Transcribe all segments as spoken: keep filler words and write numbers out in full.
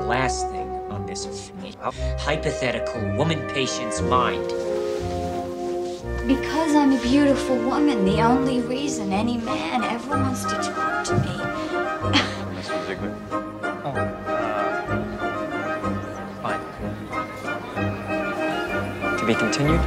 last thing on this hypothetical woman patient's mind. Because I'm a beautiful woman, the only reason any man ever wants to talk to me. Mister Ziegler? Oh, uh, fine. To be continued?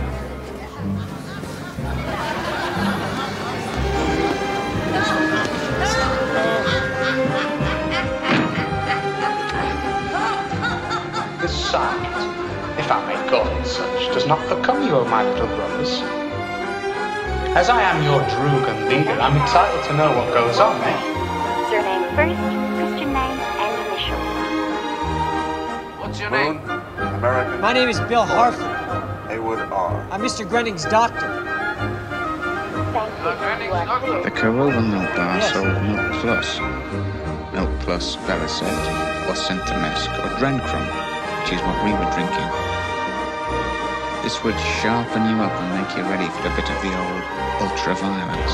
This sight, if I may call it such, does not become you, my little brothers. As I am your Drugan leader, I'm entitled to know what goes on, eh? Surname first, Christian name, and initial. What's your name? American. My name is Bill Harford. Haywood R. I'm Mister Grenning's doctor. Thank you. You are clear. The Corova milk bar sold Milk Plus. Milk Plus, Belisette, or Centimesque, or Drencrum, which is what we were drinking. This would sharpen you up and make you ready for a bit of the old ultra-violence.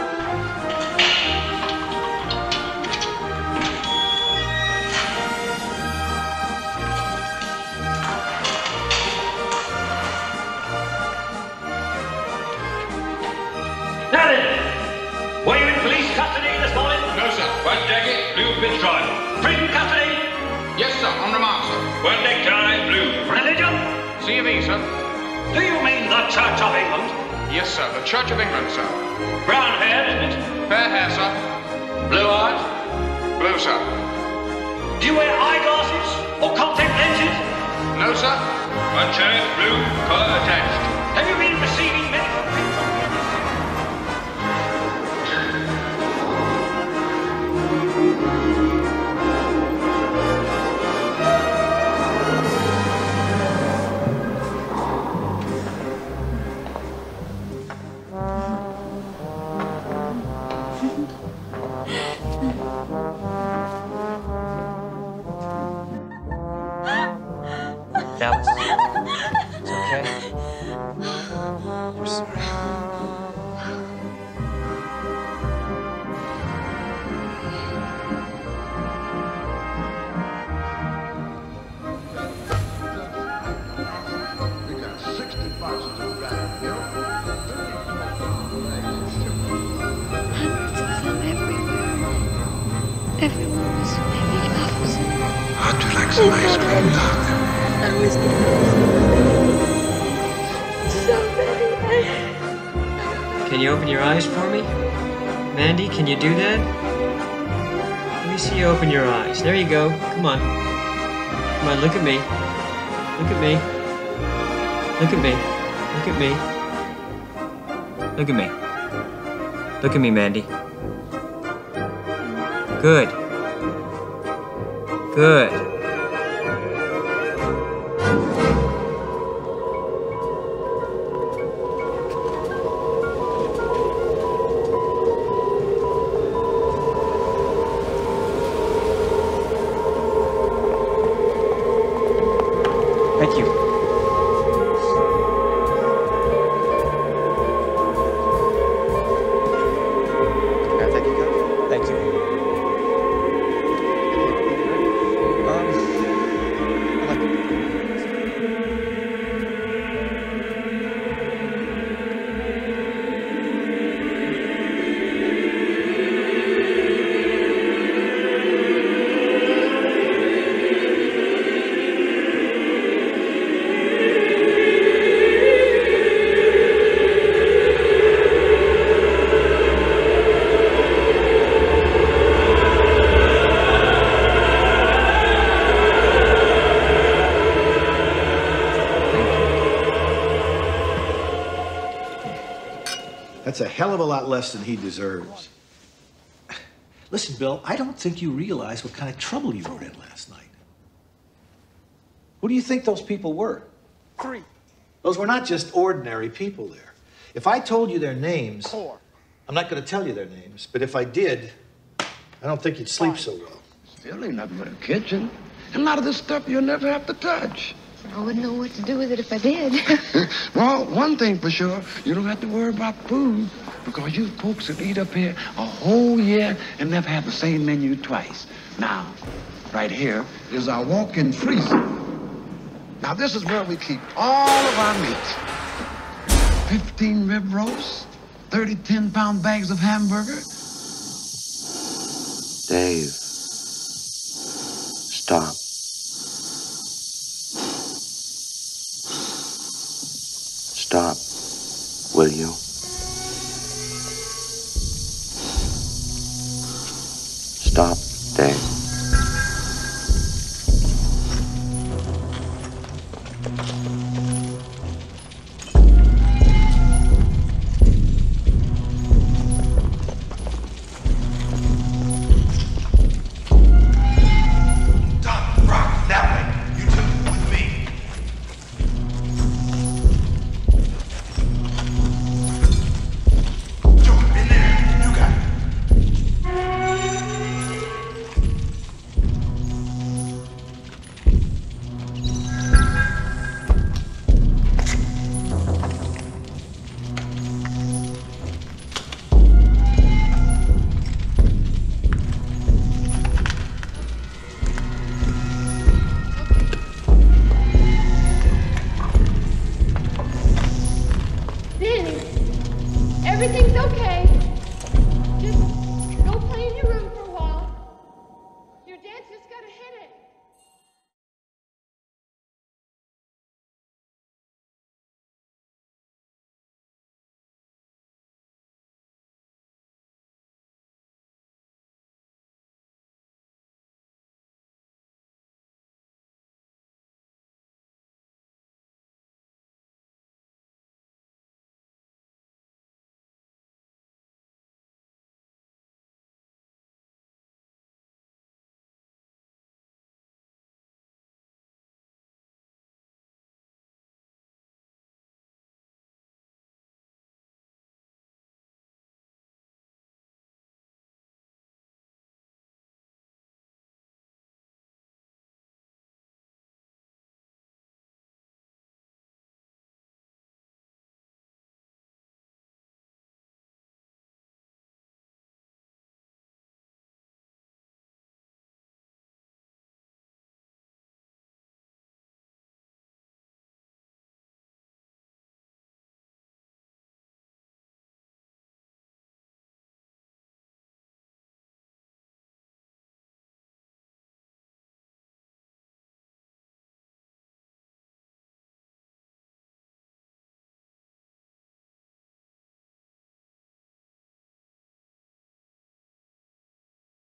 Now then, were you in police custody this morning? No, sir. White jacket, blue bitch drive. Free custody? Yes, sir. On remand, sir. White necktie, blue. Religion? C of E, sir. Do you mean the Church of England? Yes, sir. The Church of England, sir. Brown hair, isn't it? Fair hair, sir. Blue eyes? Blue, sir. Do you wear eyeglasses or contact lenses? No, sir. One chair, blue, collar attached. Have you been receiving medical treatment? Dallas, it's okay. I'm sorry. We got sixty boxes of rabbit milk. Hundreds of them everywhere. Everyone was making loves. How'd you like some ice cream, Doc? I was so many. Can you open your eyes for me? Mandy, can you do that? Let me see you open your eyes. There you go. Come on. Come on, look at me. Look at me. Look at me. Look at me. Look at me. Look at me, Mandy. Good. Good. Thank you. Can I take you, Coach? Thank you. Um, I like it. That's a hell of a lot less than he deserves. Listen, Bill, I don't think you realize what kind of trouble you were in last night. Who do you think those people were? Three. Those were not just ordinary people there. If I told you their names, Four. I'm not going to tell you their names, but if I did, I don't think you'd sleep so well. Still ain't nothing but a kitchen. And a lot of this stuff you'll never have to touch. I wouldn't know what to do with it if I did. Well, one thing for sure, you don't have to worry about food because you folks will eat up here a whole year and never have the same menu twice. Now, Right here is our walk-in freezer. Now, this is where we keep all of our meat. fifteen rib roasts, thirty ten-pound bags of hamburger. Dave, stop. Stop, will you? Stop.